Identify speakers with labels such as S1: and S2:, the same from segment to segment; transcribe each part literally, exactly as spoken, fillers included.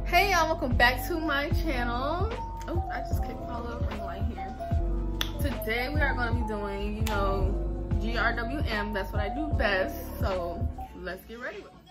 S1: Hey y'all, welcome back to my channel. Oh, I just kicked my little ring light here. Today we are going to be doing, you know, G R W M. That's what I do best. So let's get ready with it.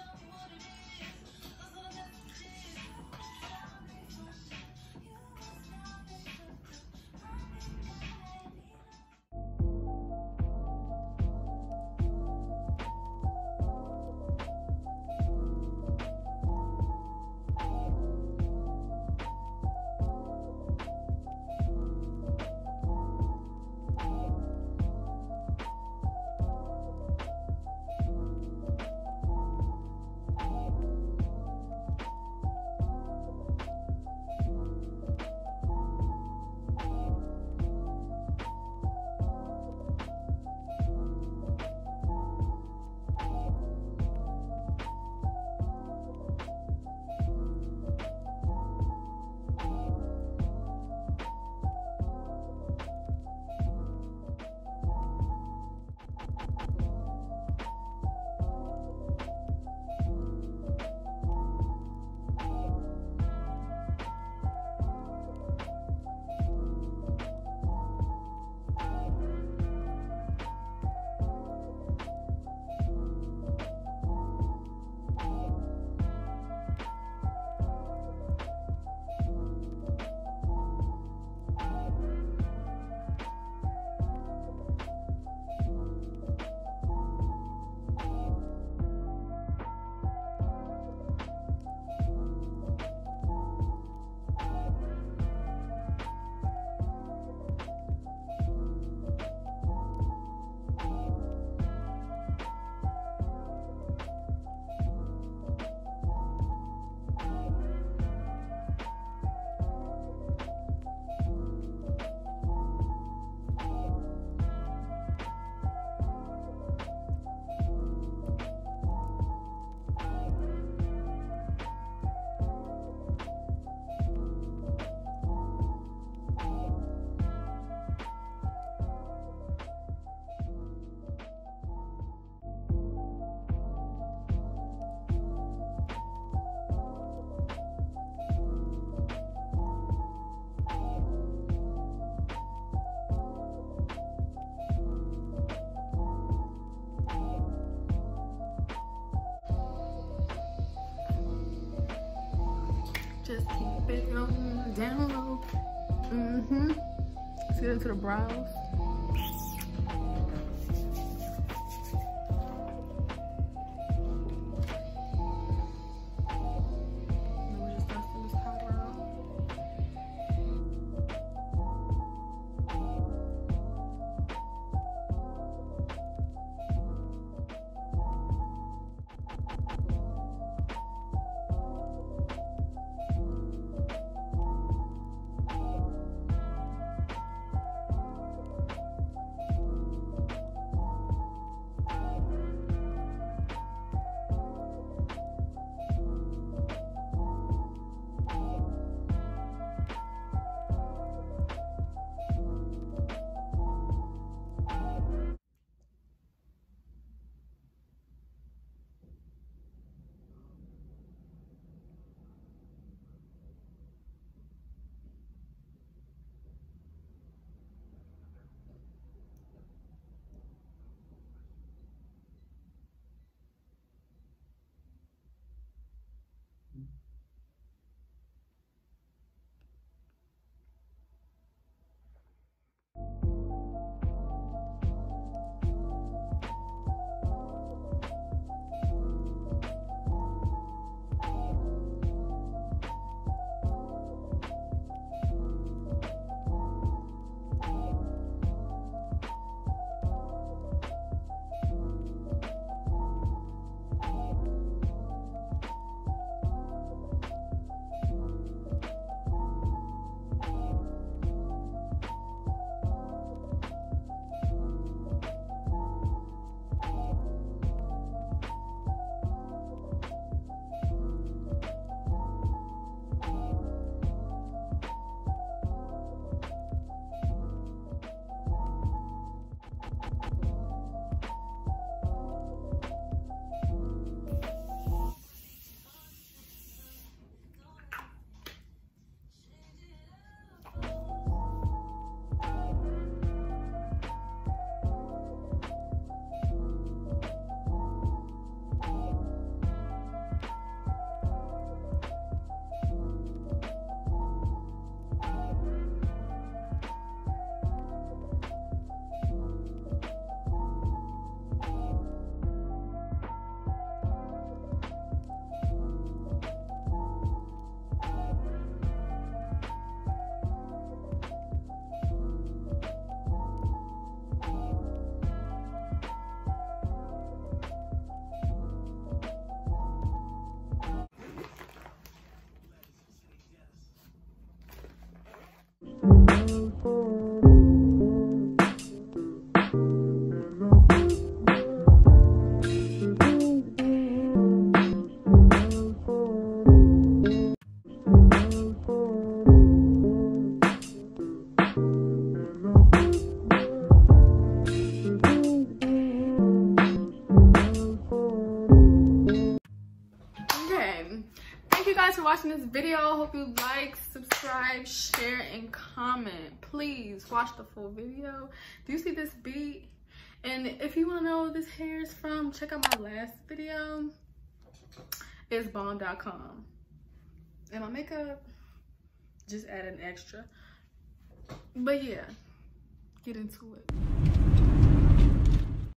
S1: Just keep it on down low. Mm-hmm. Let's get into the brows. watching this video. Hope you like, subscribe, share, and comment. Please watch the full video. Do you see this beat? And if you want to know where this hair is from, check out my last video. It's bomb dot com. And my makeup, just add an extra. But yeah, get into it.